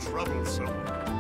troublesome.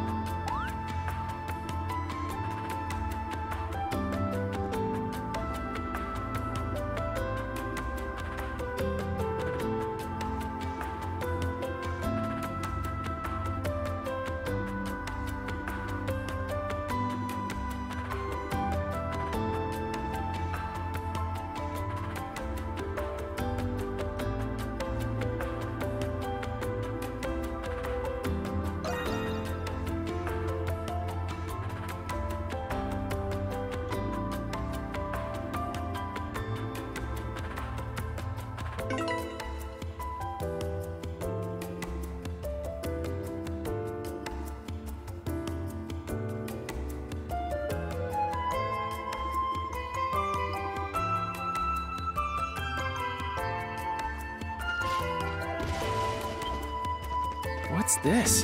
What's this?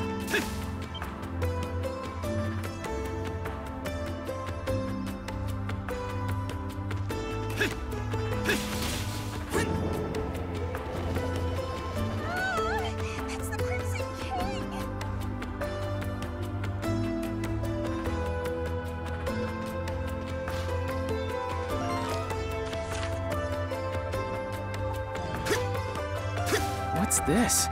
That's the Crimson King! What's this?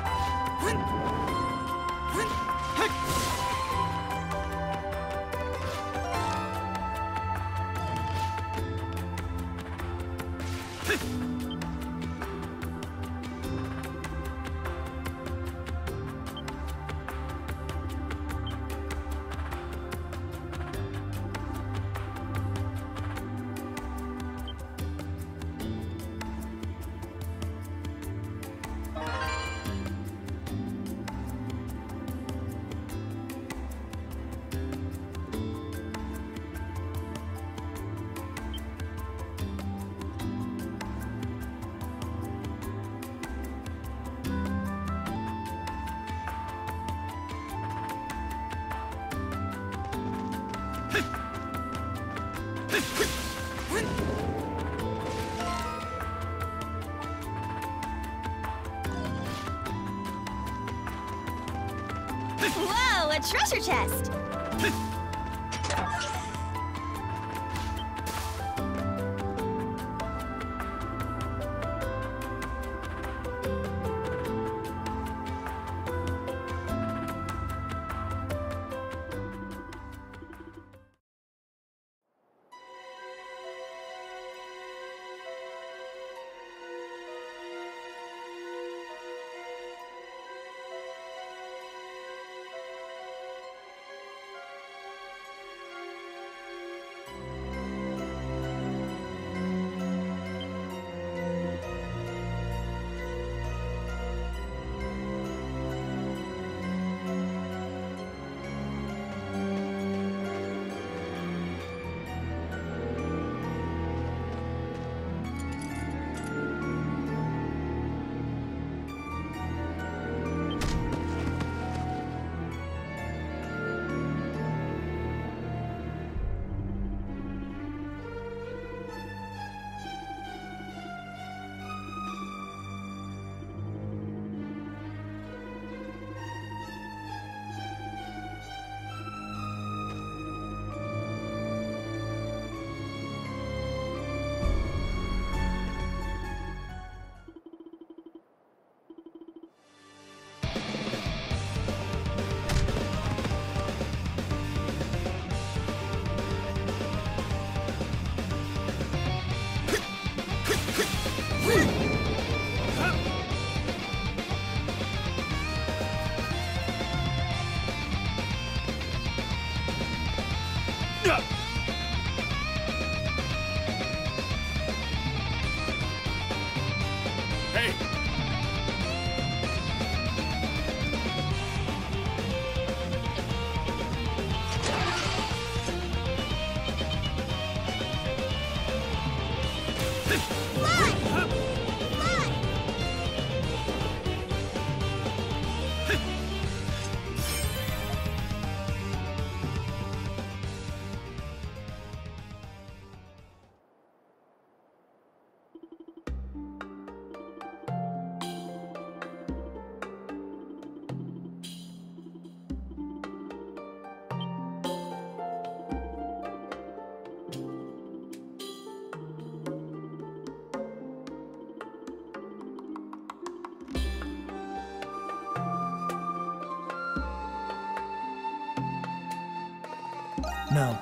Whoa, a treasure chest! No.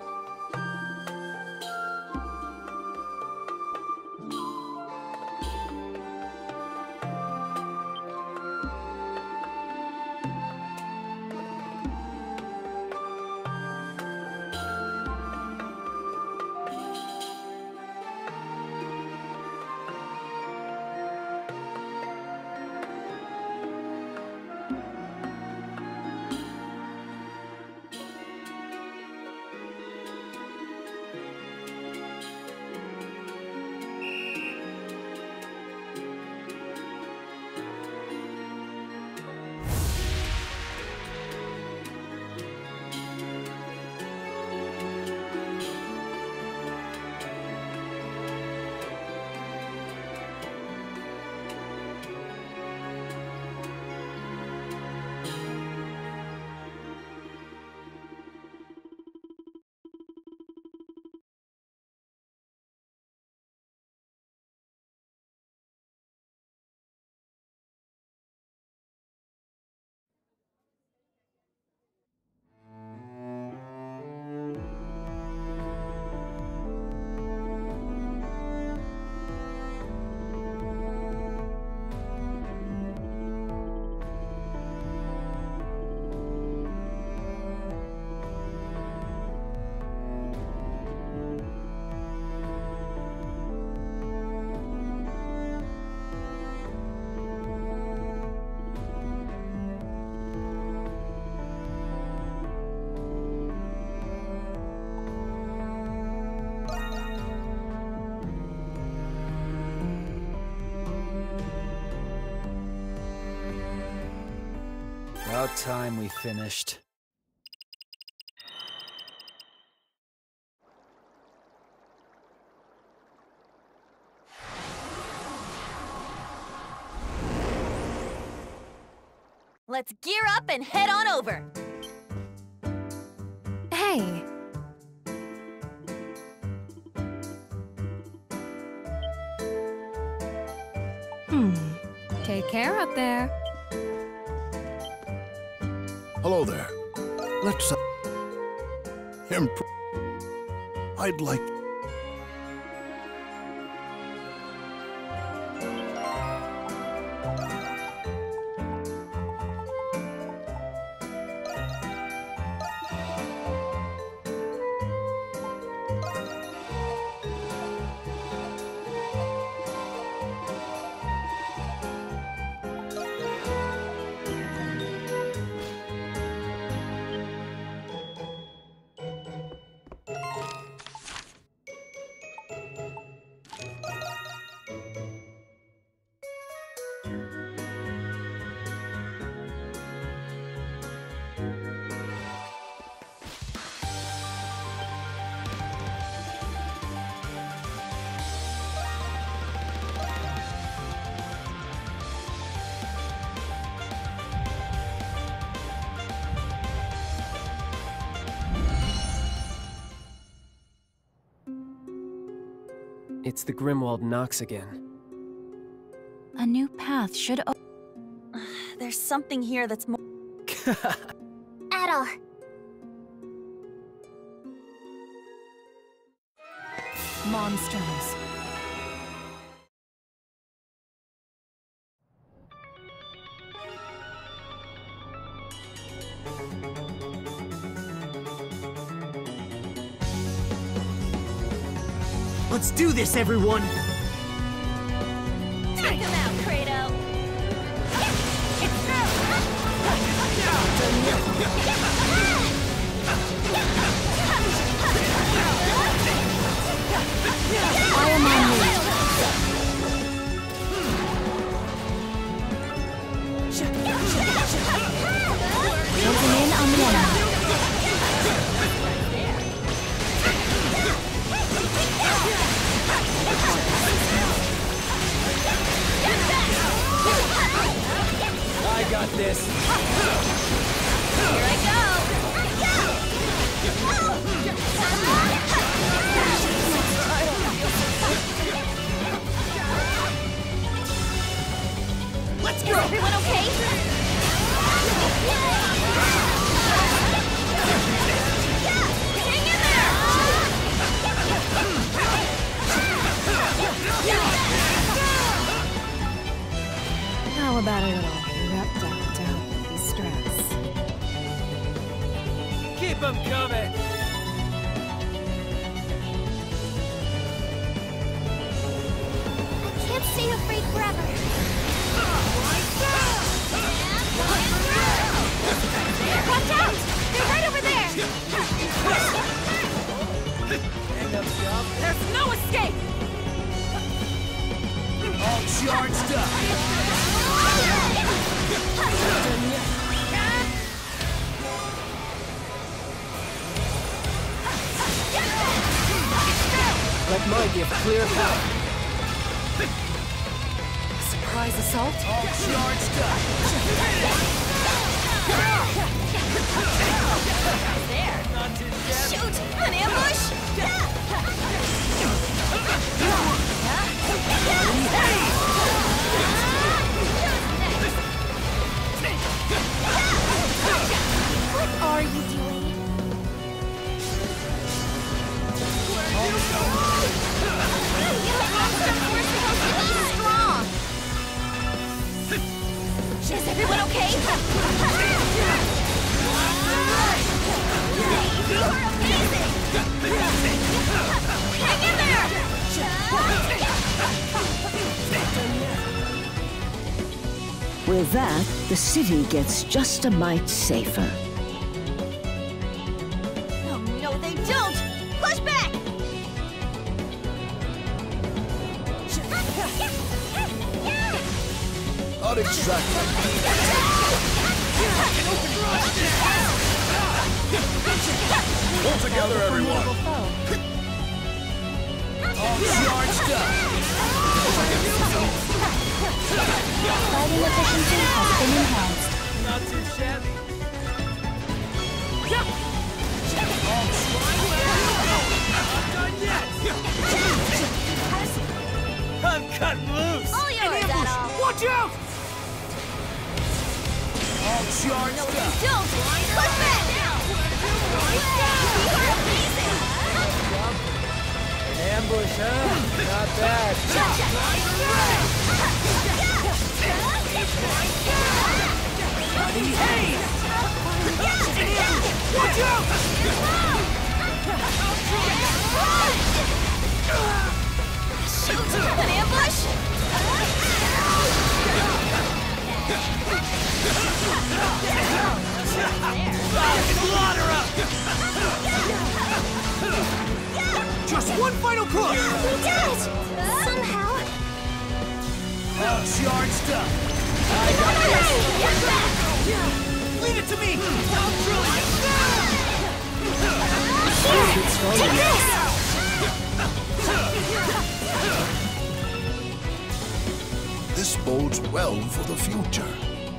About time we finished. Let's gear up and head on over. Hey. Take care up there. Hello there. Let's I'd like. It's the Grimwald Nox again. A new path should There's something here that's more. Adoled. Monstrums. Let's do this, everyone! Take him out, Kratos! It's I am on route. Closing in on the enemy. I got this! Here I go! stay afraid forever. Watch out! They're right over there! There's no escape! All charged up! Let my gift clear path. Surprise assault? All charged up! There! Not too shabby. Shoot! An ambush! What are you doing? Strong! Is everyone okay? You are amazing! Hang in there! With that, the city gets just a mite safer. Oh, no, they don't! Push back! Not exactly. Pull together, everyone. All charged up! Fighting efficiency has been enhanced. Not too shabby. All not done yet! I'm cutting loose! All yours, Adoled! Watch out! All charged up! Don't! Push back! You are amazing! An ambush, huh? Not bad. Hey! Watch out! Shoot! An ambush! Slaughter up! Just one final push! We did it! Somehow. All charged up! Get back! Leave it to me! I'll drill you! Here! Take this! This bodes well for the future.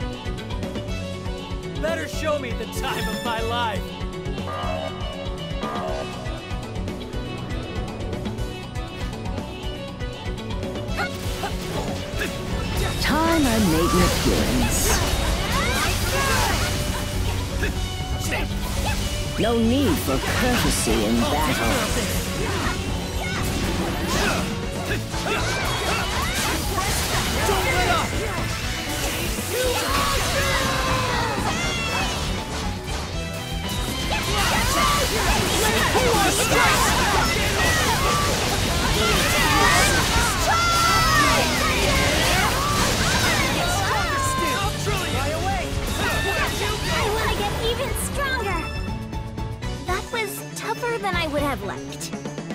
Better show me the time of my life! Time I made an appearance. No need for courtesy in battle. Don't let up! Pull on strike! I want to get even stronger. That was tougher than I would have liked.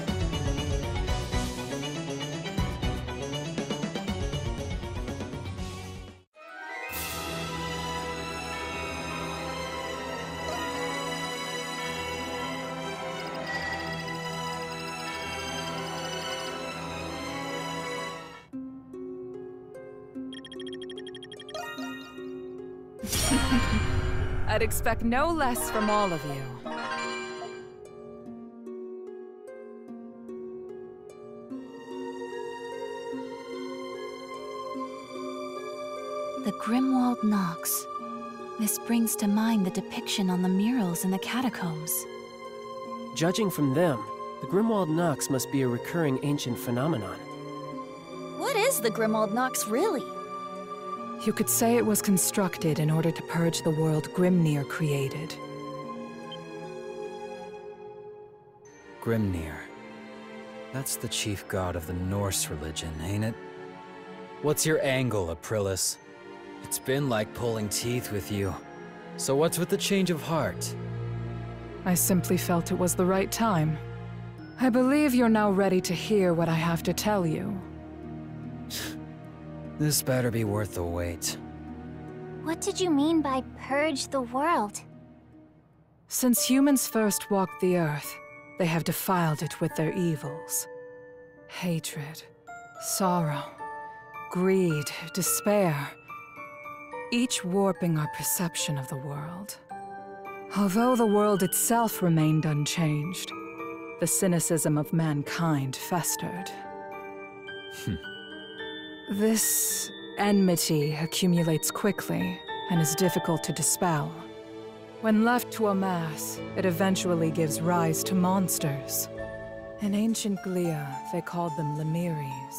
I'd expect no less from all of you. The Grimwald Nox. This brings to mind the depiction on the murals in the catacombs. Judging from them, the Grimwald Nox must be a recurring ancient phenomenon. What is the Grimwald Nox really? You could say it was constructed in order to purge the world Grimnir created. Grimnir. That's the chief god of the Norse religion, ain't it? What's your angle, Aprilis? It's been like pulling teeth with you. So what's with the change of heart? I simply felt it was the right time. I believe you're now ready to hear what I have to tell you. This better be worth the wait. What did you mean by purge the world? Since humans first walked the earth, they have defiled it with their evils. Hatred, sorrow, greed, despair. Each warping our perception of the world. Although the world itself remained unchanged, the cynicism of mankind festered. This enmity accumulates quickly and is difficult to dispel. When left to amass, it eventually gives rise to monsters. In ancient Glia, they called them Lemires.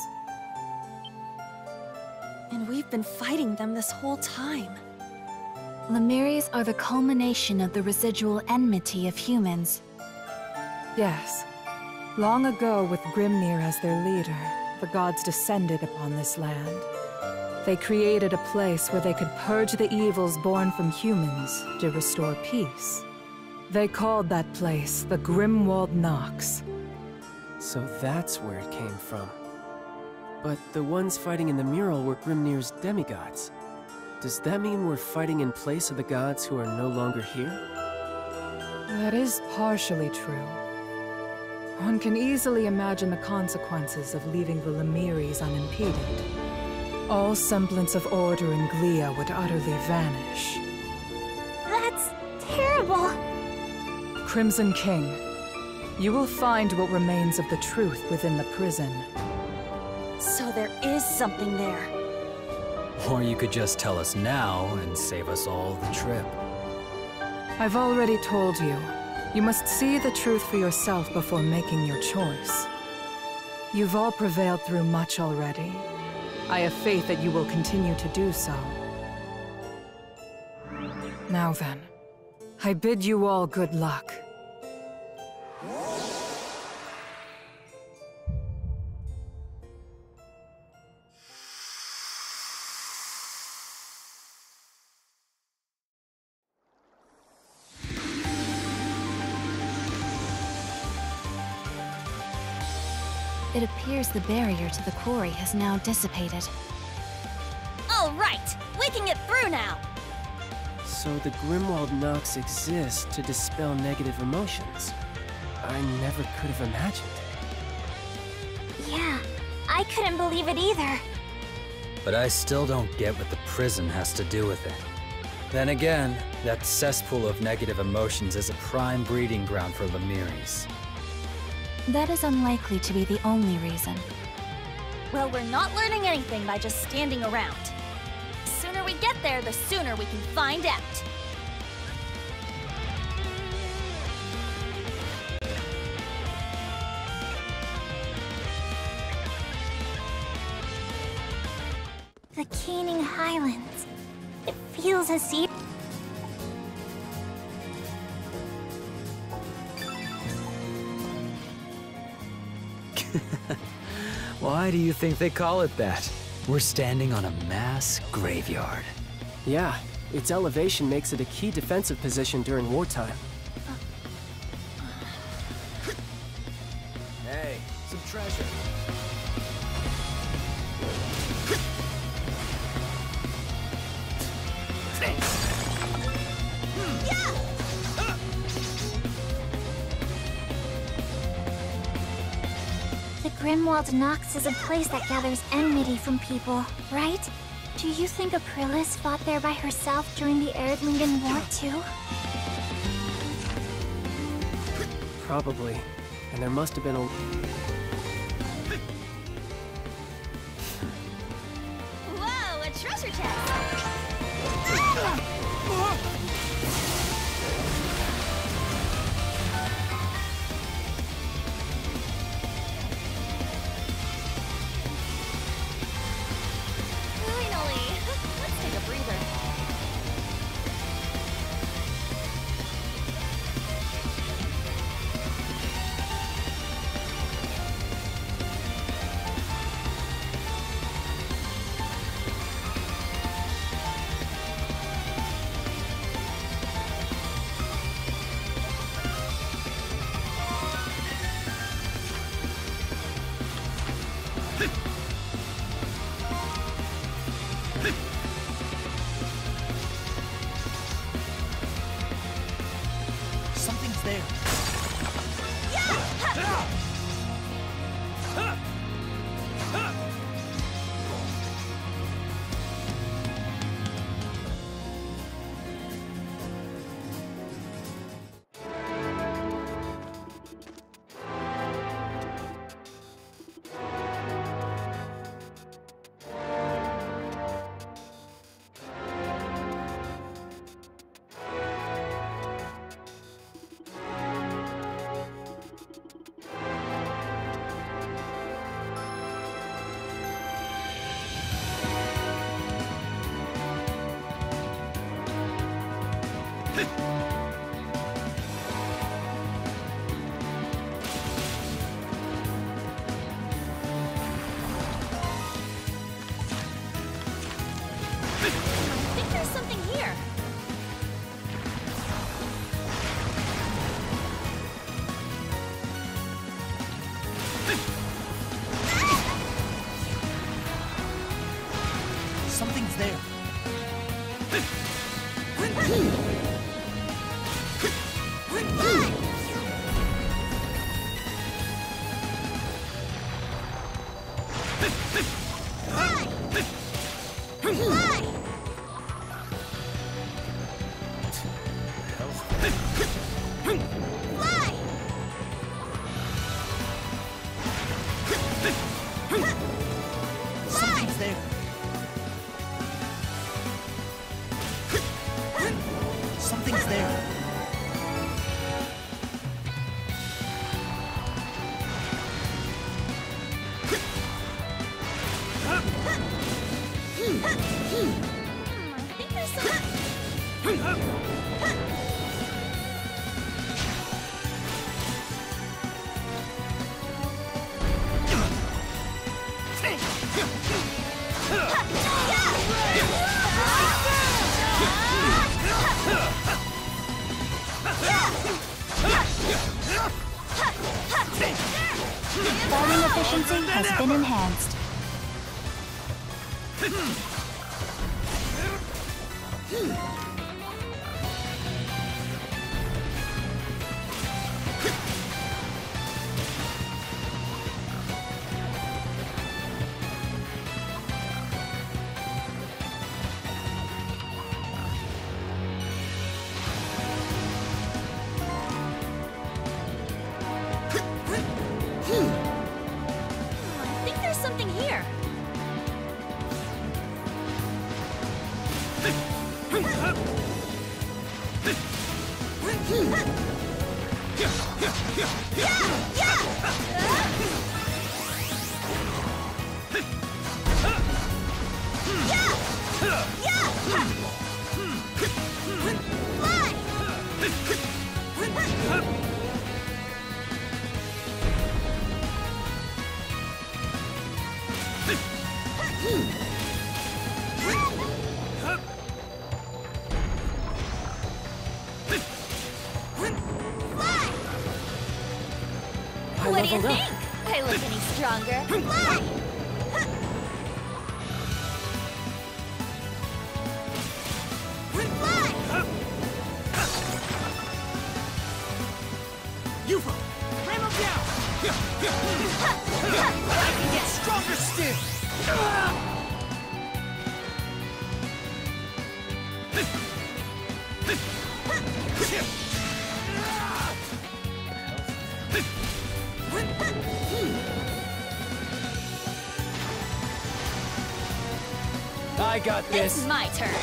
And we've been fighting them this whole time. Lemires are the culmination of the residual enmity of humans. Yes. Long ago, with Grimnir as their leader, the gods descended upon this land. They created a place where they could purge the evils born from humans to restore peace. They called that place the Grimwald Nox. So that's where it came from. But the ones fighting in the mural were Grimnir's demigods. Does that mean we're fighting in place of the gods who are no longer here? That is partially true. One can easily imagine the consequences of leaving the Lemires unimpeded. All semblance of order in Glia would utterly vanish. That's terrible. Crimson King, you will find what remains of the truth within the prison. So there is something there. Or you could just tell us now and save us all the trip. I've already told you. You must see the truth for yourself before making your choice. You've all prevailed through much already. I have faith that you will continue to do so. Now then, I bid you all good luck. It appears the barrier to the quarry has now dissipated. All right, we can get through now. So the Grimwald Nox exists to dispel negative emotions. I never could have imagined. Yeah, I couldn't believe it either. But I still don't get what the prison has to do with it. Then again, that cesspool of negative emotions is a prime breeding ground for Lemires. That is unlikely to be the only reason. Well, we're not learning anything by just standing around. The sooner we get there, the sooner we can find out. The Keening Highlands. It feels as if... Why do you think they call it that? We're standing on a mass graveyard. Yeah, its elevation makes it a key defensive position during wartime. Hey, some treasure. The Grimwald Nox is a place that gathers enmity from people, right? Do you think Aprilis fought there by herself during the Erdlingen War too? Probably. And there must have been a... Whoa, a treasure chest! Finally! Let's take a breather. Something's there. I think there's something here. Something's there. Something's there. Something's there. I think there's something. Fighting efficiency has been enhanced. I think there's something here. What do you leveled up. think? I look any stronger? Fly! UFO! Ram him down! I can get stronger still! I got this. It's my turn.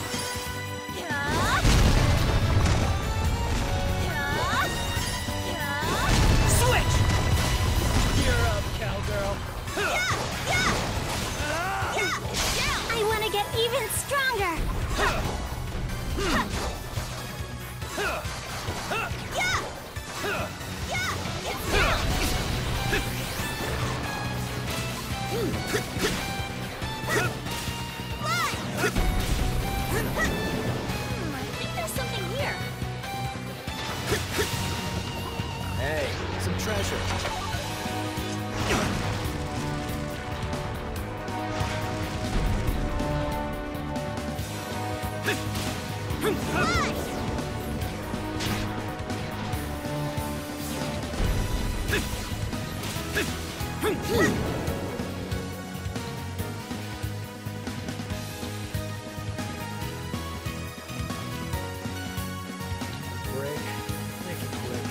Switch! Gear up, cowgirl! I want to get even stronger. I think there's something here. Hey, some treasure. Break. Make it quick.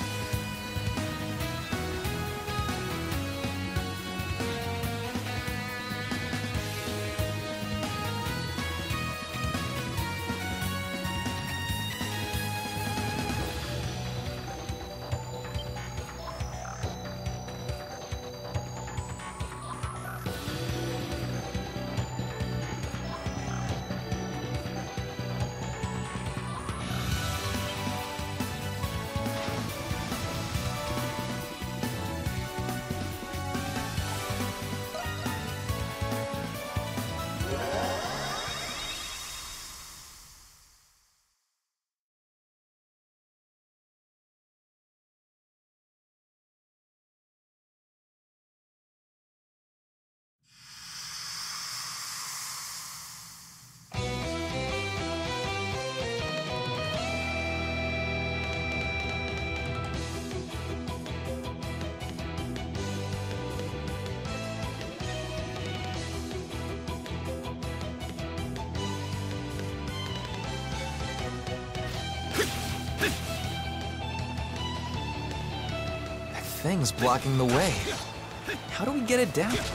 Thing's blocking the way. How do we get it down?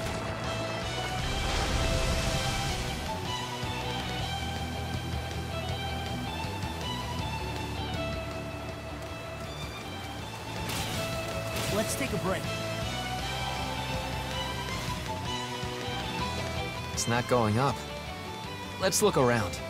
Let's take a break. It's not going up. Let's look around.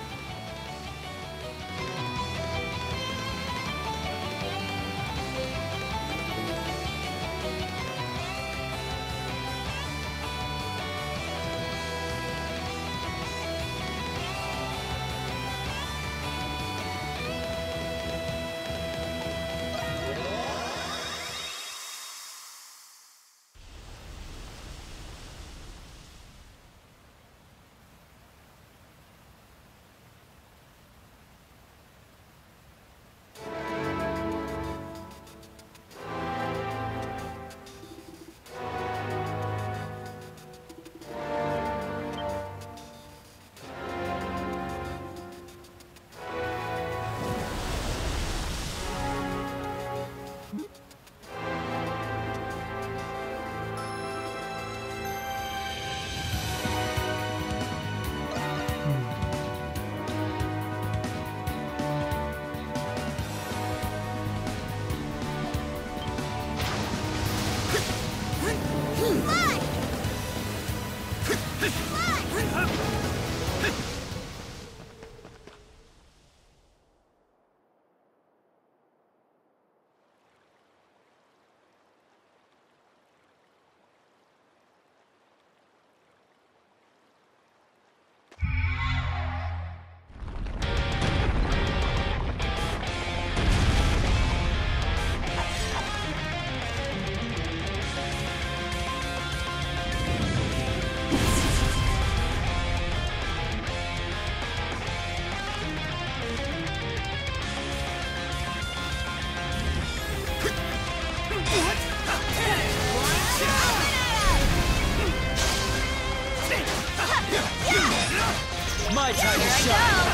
My time to shine.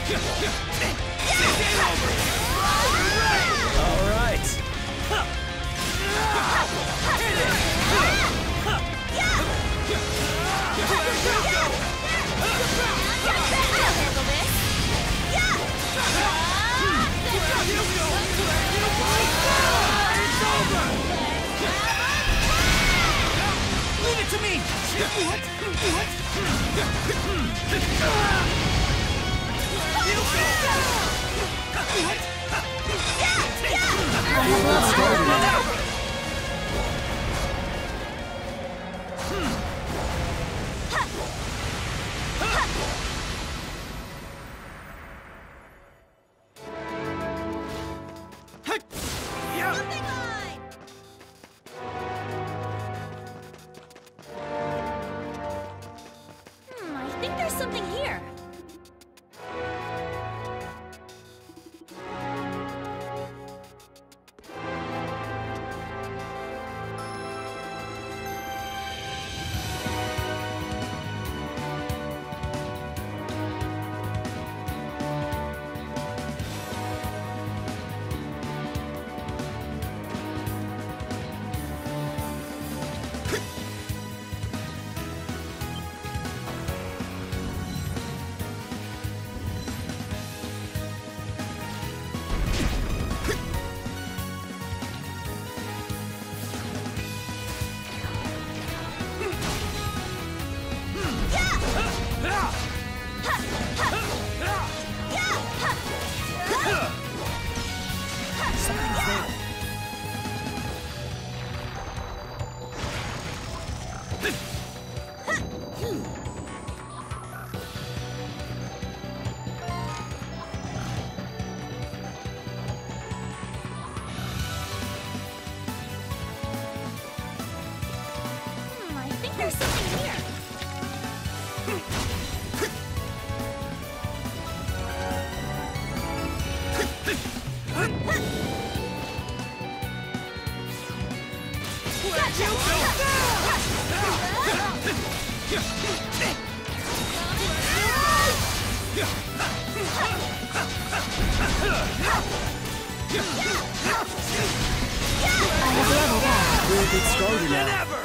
All right. Leave it to me! I think there's something here. I think there's something here. We're a bit stronger now.